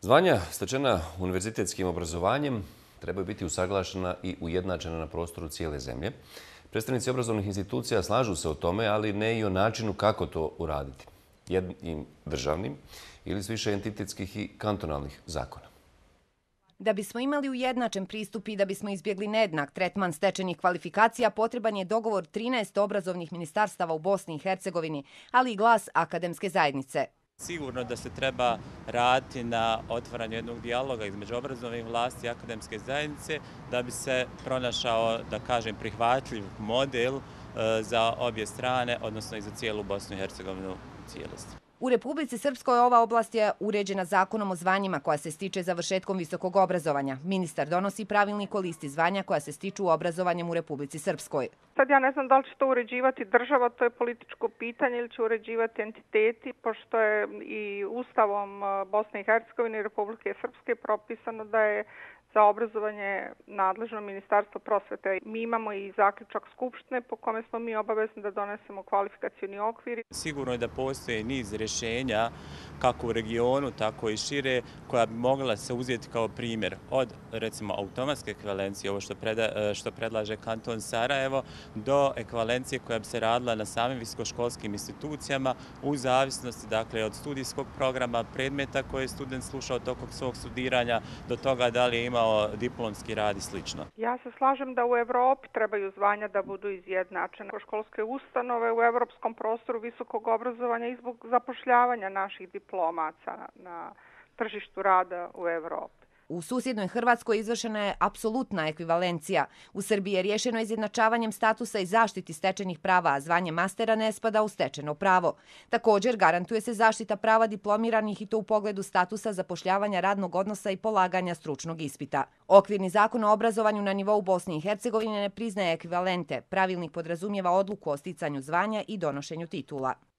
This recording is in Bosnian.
Zvanja stečena univerzitetskim obrazovanjem trebaju biti usaglašena i ujednačena na prostoru cijele zemlje. Predstavnici obrazovnih institucija slažu se o tome, ali ne i o načinu kako to uraditi. Jednim državnim ili s više entitetskih i kantonalnih zakona. Da bismo imali ujednačen pristup i da bismo izbjegli nejednak tretman stečenih kvalifikacija, potreban je dogovor 13 obrazovnih ministarstava u Bosni i Hercegovini, ali i glas akademske zajednice. Sigurno da se treba raditi na otvaranju jednog dijaloga između obrazovnih vlasti i akademske zajednice da bi se pronašao, da kažem, prihvatljiv model za obje strane, odnosno i za cijelu Bosnu i Hercegovinu u cijelosti. U Republici Srpskoj ova oblast je uređena zakonom o zvanjima koja se stiče završetkom visokog obrazovanja. Ministar donosi pravilnik o listi zvanja koja se stiču obrazovanjem u Republici Srpskoj. Sad ja ne znam da li će to uređivati država, to je političko pitanje, ili će uređivati entiteti, pošto je i Ustavom Bosne i Hercegovine i Republike Srpske propisano da je za obrazovanje nadležno Ministarstvo prosvete. Mi imamo i zaključak Skupštine po kome smo mi obavezni da donesemo kvalifikacioni okvir. Sigurno je da postoji niz rješenja kako u regionu, tako i šire, koja bi mogla se uzeti kao primjer od, recimo, automatske ekvivalencije, ovo što predlaže kanton Sarajevo, do ekvivalencije koja bi se radila na samim visokoškolskim institucijama u zavisnosti, dakle, od studijskog programa, predmeta koje je student slušao tokom svog studiranja, do toga da li je imao diplomski rad i slično. Ja se slažem da u Evropi trebaju zvanja da budu izjednačene. Školske ustanove u evropskom prostoru visokog obrazovanja i zbog zapošljavanja naših diplomaca na tržištu rada u Evropi. U susjednoj Hrvatskoj izvršena je apsolutna ekvivalencija. U Srbiji je rješeno izjednačavanjem statusa i zaštiti stečenih prava, a zvanje mastera ne spada u stečeno pravo. Također garantuje se zaštita prava diplomiranih i to u pogledu statusa zapošljavanja radnog odnosa i polaganja stručnog ispita. Okvirni zakon o obrazovanju na nivou Bosne i Hercegovine ne priznaje ekvivalente. Pravilnik podrazumijeva odluku o sticanju zvanja i donošenju titula.